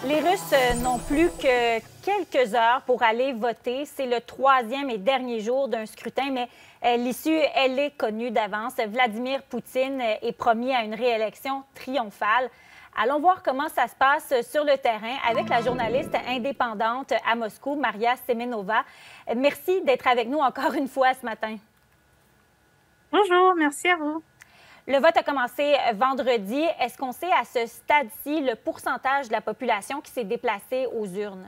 Les Russes n'ont plus que quelques heures pour aller voter. C'est le troisième et dernier jour d'un scrutin, mais l'issue, elle est connue d'avance. Vladimir Poutine est promis à une réélection triomphale. Allons voir comment ça se passe sur le terrain avec la journaliste indépendante à Moscou, Maria Semenova. Merci d'être avec nous encore une fois ce matin. Bonjour, merci à vous. Le vote a commencé vendredi. Est-ce qu'on sait à ce stade-ci le pourcentage de la population qui s'est déplacée aux urnes?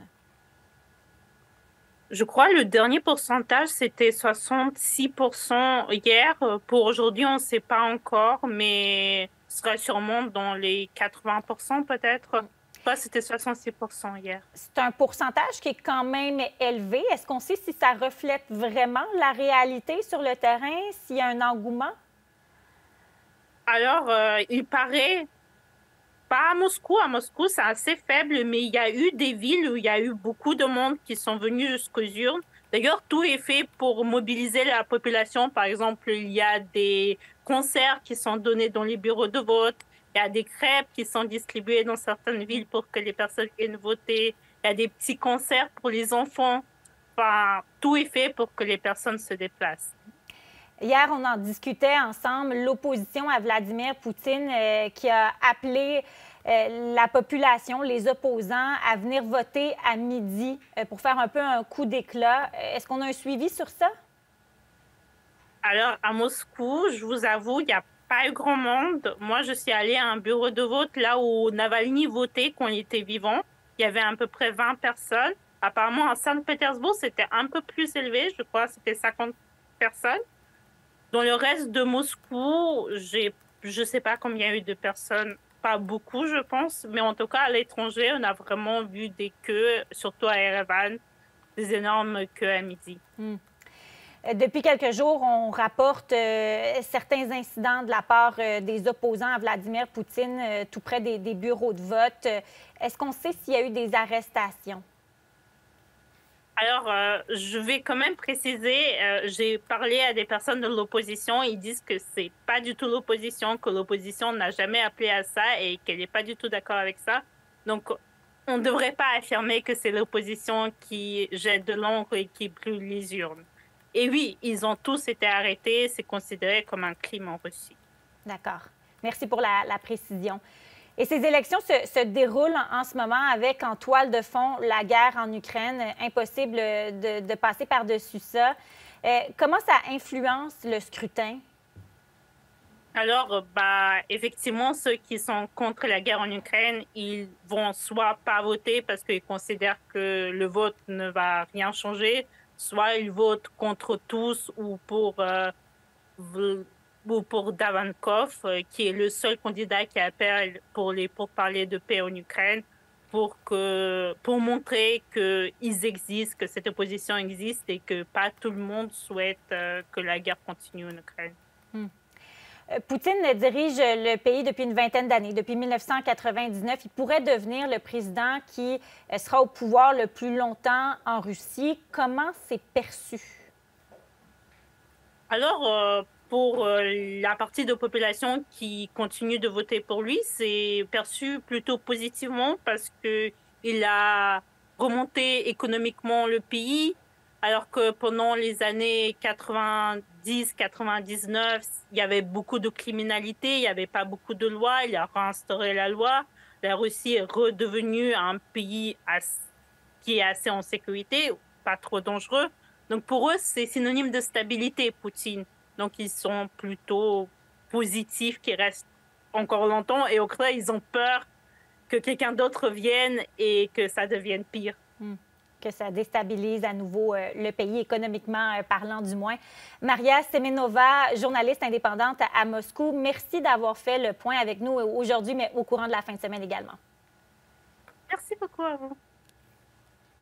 Je crois que le dernier pourcentage, c'était 66% hier. Pour aujourd'hui, on ne sait pas encore, mais ce sera sûrement dans les 80% peut-être. Je crois que c'était 66% hier. C'est un pourcentage qui est quand même élevé. Est-ce qu'on sait si ça reflète vraiment la réalité sur le terrain, s'il y a un engouement? Alors, il paraît, pas à Moscou. À Moscou, c'est assez faible, mais il y a eu des villes où il y a eu beaucoup de monde qui sont venus jusqu'aux urnes. D'ailleurs, tout est fait pour mobiliser la population. Par exemple, il y a des concerts qui sont donnés dans les bureaux de vote. Il y a des crêpes qui sont distribuées dans certaines villes pour que les personnes viennent voter. Il y a des petits concerts pour les enfants. Enfin, tout est fait pour que les personnes se déplacent. Hier, on en discutait ensemble, l'opposition à Vladimir Poutine qui a appelé la population, les opposants, à venir voter à midi pour faire un peu un coup d'éclat. Est-ce qu'on a un suivi sur ça? Alors, à Moscou, je vous avoue, il n'y a pas eu grand monde. Moi, je suis allée à un bureau de vote là où Navalny votait quand il était vivant. Il y avait à peu près 20 personnes. Apparemment, à Saint-Pétersbourg, c'était un peu plus élevé. Je crois que c'était 50 personnes. Dans le reste de Moscou, je ne sais pas combien il y a eu de personnes. Pas beaucoup, je pense. Mais en tout cas, à l'étranger, on a vraiment vu des queues, surtout à Erevan, des énormes queues à midi. Depuis quelques jours, on rapporte certains incidents de la part des opposants à Vladimir Poutine tout près des bureaux de vote. Est-ce qu'on sait s'il y a eu des arrestations? Alors, je vais quand même préciser, j'ai parlé à des personnes de l'opposition, ils disent que c'est pas du tout l'opposition, que l'opposition n'a jamais appelé à ça et qu'elle n'est pas du tout d'accord avec ça. Donc, on ne devrait pas affirmer que c'est l'opposition qui jette de l'encre et qui brûle les urnes. Et oui, ils ont tous été arrêtés, c'est considéré comme un crime en Russie. D'accord. Merci pour la précision. Et ces élections se déroulent en ce moment avec en toile de fond la guerre en Ukraine. Impossible de passer par-dessus ça. Comment ça influence le scrutin? Alors, bah, effectivement, ceux qui sont contre la guerre en Ukraine, ils vont soit pas voter parce qu'ils considèrent que le vote ne va rien changer, soit ils votent contre tous ou pour Davankov, qui est le seul candidat qui appelle pour parler de paix en Ukraine, pour montrer qu'ils existent, que cette opposition existe et que pas tout le monde souhaite que la guerre continue en Ukraine. Poutine dirige le pays depuis une vingtaine d'années, depuis 1999. Il pourrait devenir le président qui sera au pouvoir le plus longtemps en Russie. Comment c'est perçu? Alors, pour la partie de population qui continue de voter pour lui, c'est perçu plutôt positivement parce que il a remonté économiquement le pays, alors que pendant les années 90-99, il y avait beaucoup de criminalité, il n'y avait pas beaucoup de lois, il a réinstauré la loi. La Russie est redevenue un pays qui est assez en sécurité, pas trop dangereux. Donc pour eux, c'est synonyme de stabilité, Poutine. Donc ils sont plutôt positifs, qu'ils restent encore longtemps. Et au contraire, ils ont peur que quelqu'un d'autre vienne et que ça devienne pire. Que ça déstabilise à nouveau le pays, économiquement parlant du moins. Maria Semenova, journaliste indépendante à Moscou, merci d'avoir fait le point avec nous aujourd'hui, mais au courant de la fin de semaine également. Merci beaucoup à vous.